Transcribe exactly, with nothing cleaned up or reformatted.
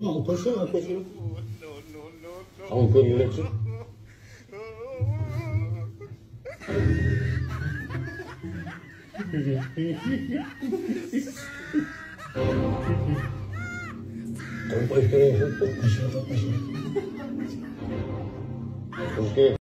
어, 벌써 갖고 지금. 어, 그거 일랬지? 어, 빨리 때려. 어, 다시 해, 다시 해. 오케이.